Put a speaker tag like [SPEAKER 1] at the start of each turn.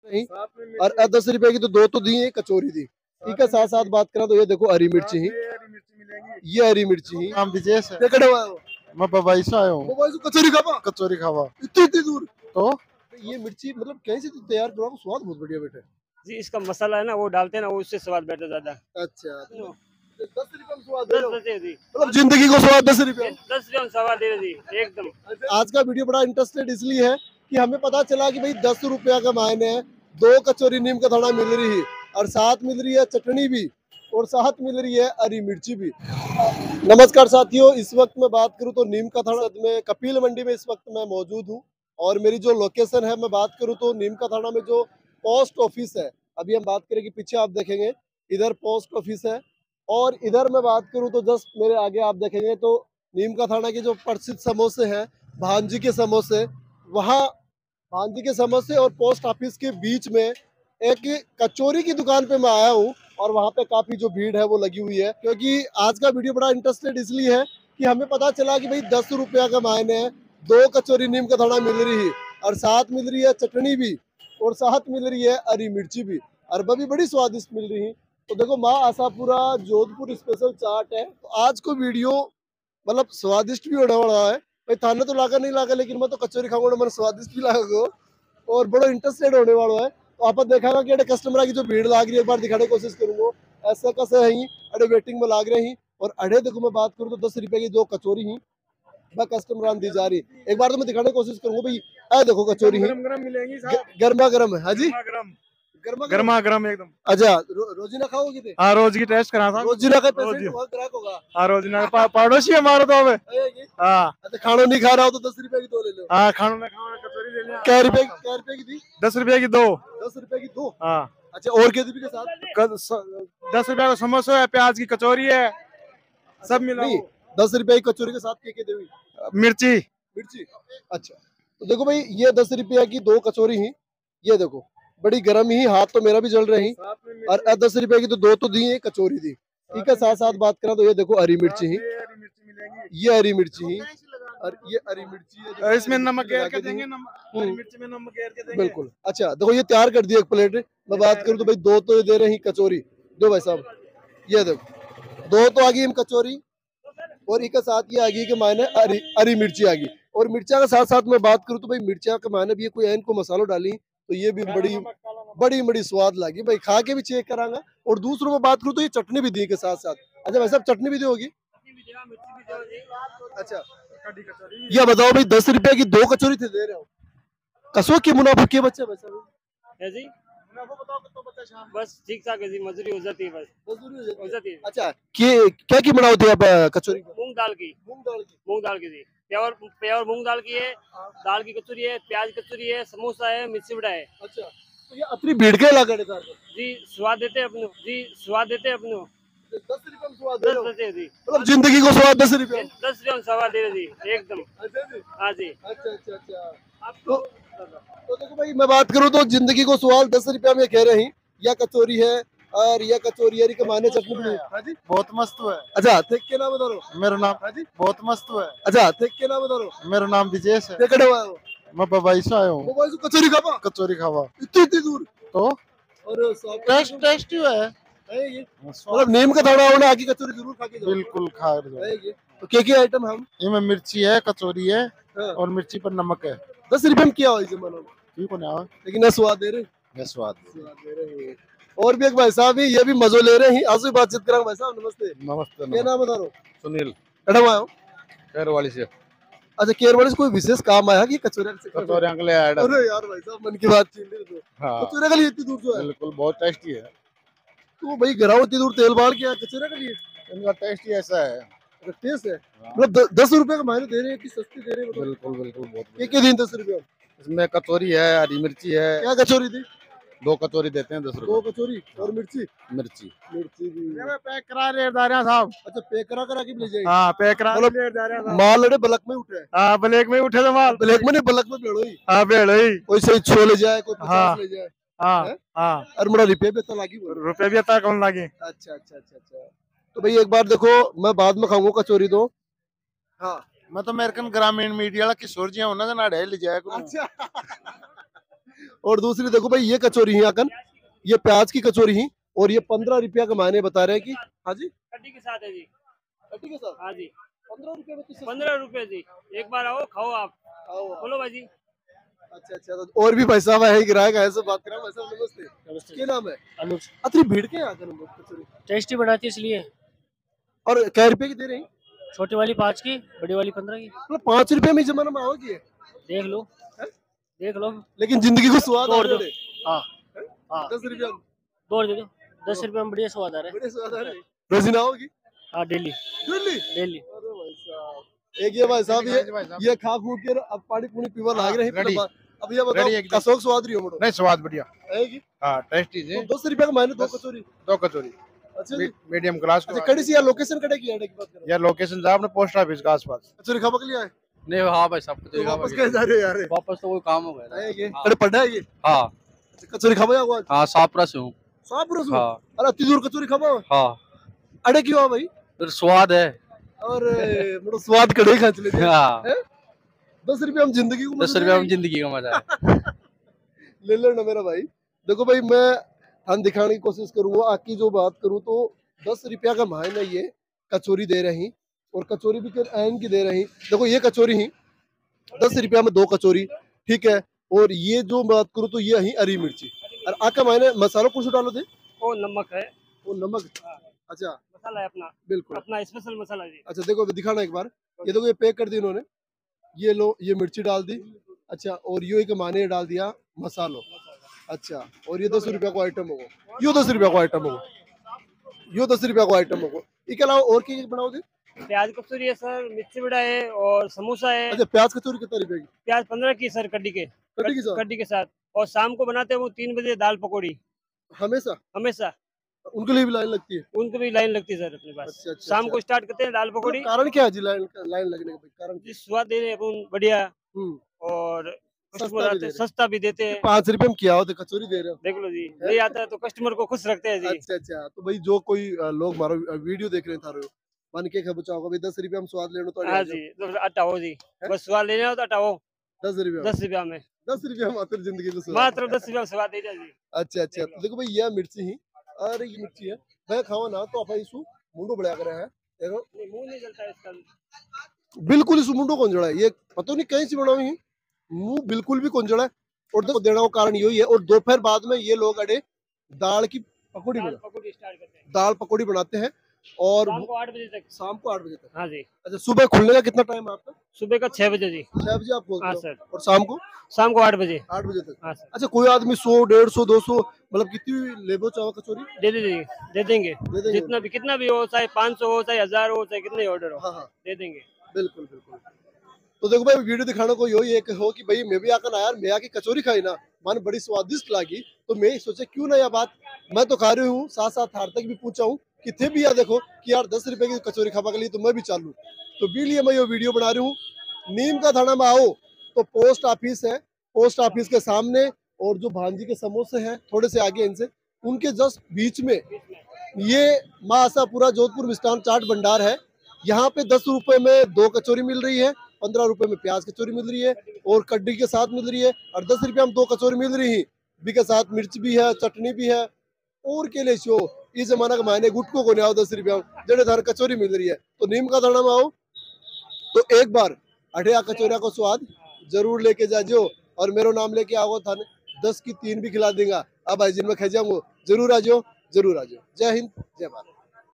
[SPEAKER 1] नहीं। और 10 रुपए की तो दो तो दी है, कचौरी दी। ठीक है, साथ साथ बात करा तो ये देखो हरी मिर्ची ही, ये हरी मिर्ची ही।
[SPEAKER 2] नाम दीजिए सर।
[SPEAKER 1] ये कड़े हुआ है वो।
[SPEAKER 2] मैं बम्बई से आया हूँ।
[SPEAKER 1] मोबाइल से कचौरी खावा,
[SPEAKER 2] कचौरी खावा
[SPEAKER 1] इतनी इतनी दूर।
[SPEAKER 2] तो
[SPEAKER 1] ये मिर्ची मतलब कैसे तो तैयार करो, स्वाद बहुत बढ़िया बेटा।
[SPEAKER 3] जी इसका मसाला है ना वो डालते हैं ना, वो उससे स्वाद बैठता ज्यादा।
[SPEAKER 1] अच्छा, तो 10 रुपए में स्वाद
[SPEAKER 3] 10 रुपए जी,
[SPEAKER 1] मतलब जिंदगी को स्वाद 10 रुपए।
[SPEAKER 3] 10 रुपए में स्वाद दे जी एकदम।
[SPEAKER 1] आज का वीडियो बड़ा इंटरेस्टेड इसलिए है कि हमें पता चला कि भाई 10 रुपया का मायने है 2 कचौरी नीम का दाना मिल रही है, और साथ मिल रही है चटनी भी, और साथ मिल रही है हरी मिर्ची भी। नमस्कार साथियों, इस वक्त मैं बात करूं तो नीम का थाना में कपिल मंडी में इस वक्त मैं मौजूद हूं, और मेरी जो लोकेशन है मैं बात करूं तो नीम का थाना में जो पोस्ट ऑफिस है, अभी हम बात करें कि पीछे आप देखेंगे इधर पोस्ट ऑफिस है, और इधर मैं बात करूं तो जस्ट मेरे आगे आप देखेंगे तो नीम का थाना के जो प्रसिद्ध समोसे हैं, भांजी के समोसे, वहाँ भांजी के समोसे और पोस्ट ऑफिस के बीच में एक कचौरी की दुकान पे मैं आया हूँ, और वहाँ पे काफी जो भीड़ है वो लगी हुई है, क्योंकि आज का वीडियो बड़ा इंटरेस्टेड इसलिए है कि हमें पता चला कि भाई 10 रुपया का मायने है 2 कचौरी नीम का दाना मिल रही है, और साथ मिल रही है चटनी भी, और साथ मिल रही है हरी मिर्ची भी, और वह भी बड़ी स्वादिष्ट मिल रही है। तो देखो माँ आशापुरा जोधपुर स्पेशल चाट है। तो आज को वीडियो मतलब स्वादिष्ट भी होने वाला है। भाई थाने तो लाकर नहीं लाकर, लेकिन मैं तो कचौरी खाऊंगा, मैंने स्वादिष्ट भी लागा और बड़ा इंटरेस्टेड होने वाला है। तो आप देखेगा कि कस्टमर की जो भीड़ लाग रही है एक बार दिखाने की कोशिश करूंगा। ऐसा कैसे है ही अरे वेटिंग में लाग रहे हैं, और अड़े देखो मैं बात करूँ तो 10 रुपए की 2 कचौरी ही मैं कस्टमर दी जा रही है। एक बार तो मैं दिखाने की कोशिश करूंगा भाई, ऐ देखो कचौरी ही गर्मा गर्म है। हाँ जी,
[SPEAKER 2] गर्मा गर्म एकदम।
[SPEAKER 1] अच्छा रोजीना खाओगे थे?
[SPEAKER 2] हाँ रोज की टेस्ट करा था।
[SPEAKER 1] रोजीना का पेशेंट वहाँ ग्राहक होगा।
[SPEAKER 2] हाँ रोजीना पड़ोसी हमारा तो अब। हाँ
[SPEAKER 1] अच्छा खाना नहीं खा रहा हो तो 10 रुपए की 2 ले लो।
[SPEAKER 2] हाँ खाना में खाओ कचौरी ले लिया।
[SPEAKER 1] क्या रुपए की थी?
[SPEAKER 2] 10 रुपए की 2।
[SPEAKER 1] 10 रुपए की 2।
[SPEAKER 2] हाँ
[SPEAKER 1] अच्छा और क्या भी के साथ?
[SPEAKER 2] 10 रुपए का समोसा है, प्याज की कचौरी है, सब मिला।
[SPEAKER 1] नहीं 10 रुपए की कचौरी के साथ क्या देवी?
[SPEAKER 2] मिर्ची।
[SPEAKER 1] मिर्ची। अच्छा तो देखो भाई ये 10 रुपया की 2 कचौरी ही, ये देखो बड़ी गर्म ही, हाथ तो मेरा भी जल रही, और 10 रुपए की तो दो तो दी है, कचौरी दी। ठीक है, साथ साथ बात करा तो ये देखो हरी मिर्ची ही, ये हरी मिर्ची ही, और ये हरी मिर्ची है
[SPEAKER 2] इसमें नमक घेर के देंगे, हरी मिर्ची में नमक घेर के देंगे।
[SPEAKER 1] बिल्कुल। अच्छा देखो ये तैयार कर दिया एक प्लेट। मैं बात करूँ तो भाई 2 तो दे रहे हैं कचौरी, दो भाई साहब, ये देखो 2 तो आ गई हम कचौरी, और एक साथ ये आ गई के मायने हरी मिर्ची आ गई। और मिर्चा के साथ साथ मैं बात करूँ तो भाई मिर्चा के मायने भी ये कोई इनको मसालो डाली तो ये भी बड़ी बड़ी स्वाद लगी भाई, खा के भी चेक करांगा। और दूसरों में बात करूँ तो ये चटनी भी दी के साथ साथ। अच्छा भाई साहब चटनी भी दी होगी? अच्छा ये बताओ भाई 10 रुपए की 2 कचौरी थे दे रहे हो, कसो की मुनाफा के बच्चे भाई साहब?
[SPEAKER 3] है जी बस ठीक ठाक है जी, मजदूरी हो जाती है, बस हो जाती है।
[SPEAKER 1] अच्छा क्या की बनाओ थे आप कचौरी?
[SPEAKER 3] मूंग दाल की जी, प्योर मूंग दाल की है, दाल की कचौरी है, प्याज कचौरी है, समोसा है, मिर्ची बड़ा है।
[SPEAKER 1] अच्छा तो ये अतरी भीड़ के लगा
[SPEAKER 3] जी स्वाद देते अपने, जी स्वाद देते अपने।
[SPEAKER 1] 10 रुपए में स्वाद
[SPEAKER 3] 10 देते जी,
[SPEAKER 1] मतलब जिंदगी को स्वाद 10 रुपए।
[SPEAKER 3] 10 रुपये में स्वाद दे जी एकदम। हाँ जी।
[SPEAKER 1] अच्छा तो देखो भाई मैं बात करूँ तो जिंदगी को स्वाद 10 रुपया में कह रहे हैं। यह कचौरी है और यह कचौरी है माने चटनी भी है।
[SPEAKER 2] बहुत मस्त है।
[SPEAKER 1] अच्छा थे के नाम बता रहा
[SPEAKER 2] मेरा नाम बहुत मस्त है।
[SPEAKER 1] अच्छा थे के नाम बता रहा
[SPEAKER 2] मेरा नाम दीजिए सर।
[SPEAKER 1] थे कड़े हुआ है वो।
[SPEAKER 2] मैं बम्बई से आया हूँ।
[SPEAKER 1] मोबाइल से कचौरी खावा,
[SPEAKER 2] कचौरी खावा
[SPEAKER 1] इतनी दूर।
[SPEAKER 2] तो
[SPEAKER 1] और
[SPEAKER 2] टेस्टी है
[SPEAKER 1] ये मतलब नीम का दाना होना आगे कचौरी जरूर खा के जाओ।
[SPEAKER 2] बिल्कुल खा
[SPEAKER 1] तो क्या आइटम हम
[SPEAKER 2] इनमें मिर्ची है, कचौरी है, और मिर्ची पर नमक है।
[SPEAKER 1] 10 रुपए में क्या हो इसे मानो
[SPEAKER 2] ठीक हो ना,
[SPEAKER 1] लेकिन स्वाद दे रहे,
[SPEAKER 2] स्वाद
[SPEAKER 1] दे रहे हैं। और भी एक भाई साहब ये भी मजो ले रहे हैं, आंसू बातचीत करेंगे। भाई साहब नमस्ते।
[SPEAKER 2] नमस्ते।
[SPEAKER 1] क्या नाम बता रहा हूँ?
[SPEAKER 2] सुनील
[SPEAKER 1] मैडम आया हूँ
[SPEAKER 2] केरवाली से।
[SPEAKER 1] अच्छा केरवाली से कोई विशेष काम आया कि कचौरी
[SPEAKER 2] के लिए आया?
[SPEAKER 1] अरे यार भाई साहब मन की बात छीन ली तो। कचौरी के लिए इतनी दूर जो है?
[SPEAKER 2] बिल्कुल बहुत टेस्टी है।
[SPEAKER 1] तो भाई घराओ इतनी दूर तेल बाल के कचौरी के लिए?
[SPEAKER 2] इनका टेस्ट ही ऐसा है।
[SPEAKER 1] टेस्ट है मतलब 10 रुपए का मायने दे रहे हैं कि सस्ती दे रहे हैं?
[SPEAKER 2] बिल्कुल बिल्कुल बहुत।
[SPEAKER 1] एक दिन 10 रुपए
[SPEAKER 2] इसमें कचौरी है, हरी मिर्ची है।
[SPEAKER 1] क्या कचौरी थी?
[SPEAKER 2] 2 कचौरी देते हैं 10 रुपए।
[SPEAKER 1] 2 कचौरी और मिर्ची
[SPEAKER 2] मिर्ची
[SPEAKER 1] भी
[SPEAKER 2] पैक करा रेट जा रहे हैं साहब।
[SPEAKER 1] अच्छा पैक करा करा के ले जाएंगे?
[SPEAKER 2] हाँ पैक करा
[SPEAKER 1] मतलब
[SPEAKER 2] रेट जा रहे हैं।
[SPEAKER 1] माल अरे ब्लैक में उठे?
[SPEAKER 2] हाँ ब्लैक में उठे तो माल।
[SPEAKER 1] ब्लैक में नहीं ब्लैक में भेड़ो ही।
[SPEAKER 2] हाँ भेड़ो ही।
[SPEAKER 1] कोई सही 6 ले जाए, कोई 50 ले जाए।
[SPEAKER 2] हाँ हाँ
[SPEAKER 1] और मुड़ा रुपये भी तो लागी,
[SPEAKER 2] रुपये भी आता कौन लागे।
[SPEAKER 1] अच्छा तो भाई एक बार देखो मैं बाद में खाऊंगा कचौरी तो। हाँ मैं
[SPEAKER 2] तो अमेरिकन ग्रामीण मीडिया किशोर जी होना ना ले जाए।
[SPEAKER 1] अच्छा और दूसरी देखो भाई ये कचौरी ही आकन, ये प्याज की कचौरी ही, और ये 15 रुपया का मायने बता रहे हैं कि हाँ जी
[SPEAKER 3] कड्डी के साथ है जी।
[SPEAKER 1] कट्टी के साथ
[SPEAKER 3] हाँ जी
[SPEAKER 1] 15 रुपये में तो सस्ती
[SPEAKER 3] 15 रुपए जी। एक बार आओ खाओ आप।
[SPEAKER 1] आओ।
[SPEAKER 3] बोलो भाई जी।
[SPEAKER 1] अच्छा अच्छा, तो और भी भाई साहब है ग्राहक ऐसे बात कर रहा हूँ। भाई साहब नमस्ते,
[SPEAKER 4] नमस्ते।
[SPEAKER 1] क्या नाम है?
[SPEAKER 4] अनुज
[SPEAKER 1] अतरी भीड़ के आकर हम लोग कचौरी
[SPEAKER 4] टेस्टी बनाती है इसलिए।
[SPEAKER 1] और कै रुपए की दे रहे हैं?
[SPEAKER 4] छोटी वाली 5 की, बड़ी वाली 15 की।
[SPEAKER 1] मतलब 5 रुपए में जमाना में आओगी है?
[SPEAKER 4] देख लो
[SPEAKER 1] हैं?
[SPEAKER 4] देख लो।
[SPEAKER 1] लेकिन जिंदगी को स्वाद आ
[SPEAKER 4] तोड़ दो।
[SPEAKER 1] रहे
[SPEAKER 4] हाँ हाँ
[SPEAKER 1] 10 रुपया
[SPEAKER 4] दौड़ दे दो। 10 रुपये में बढ़िया स्वाद आ रहा है।
[SPEAKER 1] बड़े स्वाद आ रहे। रोजीना होगी
[SPEAKER 4] हाँ डेली
[SPEAKER 1] दिल्ली।
[SPEAKER 4] डेली।
[SPEAKER 1] अरे भाई साहब, एक ये भाई साहब ये खा खू के अब पानी पूनी पीवा लाग रहे हैं। अब ये बताओ कसोक स्वाद रही हो मोटो?
[SPEAKER 2] नहीं स्वाद बढ़िया
[SPEAKER 1] है कि
[SPEAKER 2] हाँ टेस्टी जी।
[SPEAKER 1] तो 10 रुपया का मायने दो कचौरी।
[SPEAKER 2] दो कचौरी
[SPEAKER 1] अच्छा जी।
[SPEAKER 2] मीडियम क्लास
[SPEAKER 1] अच्छा कड़ी सी या लोकेशन कड़े की आड़े की बात करो
[SPEAKER 2] या लोकेशन साहब ने पोस्ट ऑफिस के आसपास।
[SPEAKER 1] कचौरी खाबा के लिए आए
[SPEAKER 5] नहीं हाँ भाई सब
[SPEAKER 1] तो वापस कैसे जा रहे हो यार?
[SPEAKER 5] वापस तो कोई काम हो गया
[SPEAKER 1] है ये अरे पढ़ा है ये?
[SPEAKER 5] हाँ
[SPEAKER 1] अच्छा, कचौरी खाबा या
[SPEAKER 5] हाँ सापरा से हूँ।
[SPEAKER 1] साफ रसू
[SPEAKER 5] हाँ
[SPEAKER 1] अरे अति दूर कचौरी खाबा
[SPEAKER 5] हाँ
[SPEAKER 1] अड़े क्यों आ भाई?
[SPEAKER 5] फिर स्वाद है।
[SPEAKER 1] और मोटो स्वाद कड़े खा चले
[SPEAKER 5] हाँ
[SPEAKER 1] 10 रुपया हम जिंदगी को
[SPEAKER 5] 10 रुपया में जिंदगी का मजा है।
[SPEAKER 1] ले लो ना मेरा भाई। देखो भाई मैं हम दिखाने की कोशिश करूंगा, आपकी जो बात करूं तो 10 रुपया का मायना ये कचौरी दे रही, और कचौरी भी ऐन की दे रही। देखो ये कचौरी ही 10 रुपया में 2 कचौरी, ठीक है। और ये जो बात करूं तो ये ही हरी मिर्ची, और आका मायने मसालों कुछ डालो दे
[SPEAKER 3] वो नमक है।
[SPEAKER 1] वो नमक। अच्छा
[SPEAKER 3] मसाला है अपना
[SPEAKER 1] बिल्कुल।
[SPEAKER 3] अपना स्पेशल मसाला जी।
[SPEAKER 1] अच्छा देखो दिखाना एक बार, ये देखो ये पैक कर दी इन्होंने, ये लो ये मिर्ची डाल दी। अच्छा और ये एक माने डाल दिया मसालो। अच्छा और ये 10 रुपया को आइटम होगा, यो 10 रुपया को आइटम होगा, यो 10 रुपया को आइटम होगा। इसके अलावा और क्या बनाओ दे?
[SPEAKER 3] प्याज कचौरी है सर, मिर्ची बड़ा है और समोसा है।
[SPEAKER 1] अच्छा प्याज कचौरी कितना रुपए की?
[SPEAKER 3] प्याज 15 की सर कड्डी के
[SPEAKER 1] कट्टी के साथ
[SPEAKER 3] कड्डी के साथ। और शाम को बनाते हैं वो 3 बजे दाल पकौड़ी
[SPEAKER 1] हमेशा?
[SPEAKER 3] हमेशा।
[SPEAKER 1] उनके लिए भी लाइन लगती है?
[SPEAKER 3] उनको भी लाइन लगती है सर अपने पास।
[SPEAKER 1] अच्छा अच्छा,
[SPEAKER 3] शाम
[SPEAKER 1] अच्छा।
[SPEAKER 3] को स्टार्ट करते हैं दाल पकौड़ी।
[SPEAKER 1] मतलब कारण क्या है जी लाइन लाइन लगने का भाई? कारण
[SPEAKER 3] जिस स्वाद दे रहे हैं अपन बढ़िया, और
[SPEAKER 1] सस्ता
[SPEAKER 3] कस्टमर
[SPEAKER 1] भी
[SPEAKER 3] आते
[SPEAKER 1] दे
[SPEAKER 3] हैं
[SPEAKER 1] रहे हैं।
[SPEAKER 3] सस्ता भी देते हैं।
[SPEAKER 1] 5 रुपए में किया हो तो कचौरी दे रहे हो?
[SPEAKER 3] देख लो जी, नहीं आता है तो कस्टमर को खुश रखते हैं जी।
[SPEAKER 1] अच्छा अच्छा, तो भाई जो कोई लोग हमारा वीडियो देख रहे थारो मान के खबचा होगा भाई 10 रुपया में स्वाद लेनो तो
[SPEAKER 3] हाँ जी तो हटाओ जी, बस स्वाद लेना हो तो हटाओ।
[SPEAKER 1] 10 रुपया
[SPEAKER 3] 10 रुपया में
[SPEAKER 1] 10 रुपया मात्र जिंदगी को स्वाद।
[SPEAKER 3] मात्र 10 रुपया में स्वाद दे जी।
[SPEAKER 1] अच्छा अच्छा, तो देखो भाई यह मिर्ची ही, अरे ये मिर्ची है मैं खाओ ना तो आप इसु मुंडो बढ़िया करे है देखो
[SPEAKER 3] नहीं मुंह नहीं जलता है इसका।
[SPEAKER 1] बिल्कुल इस मुंडो कौन जड़ा है ये पता नहीं कहीं से बनाई है, मुंह बिल्कुल भी कौन जड़ा है। और देखो देने का कारण यही है। और दोपहर बाद में ये लोग अड़े दाल की पकौड़ी
[SPEAKER 3] दाल
[SPEAKER 1] बना
[SPEAKER 3] पकौड़ी स्टार्ट करते हैं
[SPEAKER 1] दाल पकौड़ी बनाते हैं, और
[SPEAKER 3] शाम को 8 बजे तक।
[SPEAKER 1] शाम को 8 बजे तक।
[SPEAKER 3] हाँ जी
[SPEAKER 1] अच्छा सुबह खुलने का कितना टाइम है आपका?
[SPEAKER 3] सुबह का 6 बजे जी।
[SPEAKER 1] 6 बजे आप खोलते
[SPEAKER 3] हाँ
[SPEAKER 1] हो
[SPEAKER 3] सर।
[SPEAKER 1] और शाम को
[SPEAKER 3] शाम को 8 बजे।
[SPEAKER 1] 8 बजे तक।
[SPEAKER 3] हाँ सर।
[SPEAKER 1] अच्छा कोई आदमी 100 150 200 मतलब कितनी लेबो चाहो कचौरी?
[SPEAKER 3] दे देंगे दे देंगे
[SPEAKER 1] दे देंगे?
[SPEAKER 3] जितना भी कितना भी हो, चाहे 500 हो चाहे 1000 हो चाहे कितने ऑर्डर हो
[SPEAKER 1] हाँ हाँ
[SPEAKER 3] दे देंगे।
[SPEAKER 1] बिल्कुल बिल्कुल। तो देखो भाई वीडियो दिखाने को यही एक हो कि भाई मैं भी आकर ना यार मैं आके कचौरी खाई ना मन बड़ी स्वादिष्ट लगी, तो मैं सोचा क्यों ना यह बात मैं तो खा रही हूँ साथ साथ हार तक भी पूछा हूँ कितने भी यार देखो कि यार 10 रुपए की कचौरी खावा के लिए तो मैं भी चालू, तो भी लिए मैं ये वीडियो बना रही हूँ। नीम का थाना में आओ तो पोस्ट ऑफिस है, पोस्ट ऑफिस के सामने, और जो भांजी के समोसे हैं थोड़े से आगे इनसे उनके जस्ट बीच में ये माँ आशापुरा जोधपुर मिष्ठान चाट भंडार है। यहाँ पे 10 रुपए में 2 कचौरी मिल रही है, 15 रुपए में प्याज कचौरी मिल रही है और कड्डी के साथ मिल रही है, और 10 रुपया में 2 कचौरी मिल रही है भी के साथ मिर्च भी है चटनी भी है। और के लिए शो इस जमाना का मायने गुटको को नहीं आओ 10 रुपया जड़े धार कचौरी मिल रही है, तो नीम का थाना में आओ तो एक बार अठिया कचौरिया को स्वाद जरूर लेके जाजो, और मेरा नाम लेके आओ थाने 10 की 3 भी खिला देगा। अब भाई जिनमें खा जाऊंगा जरूर आ जाओ जरूर आ जाओ। जय हिंद जय भारत।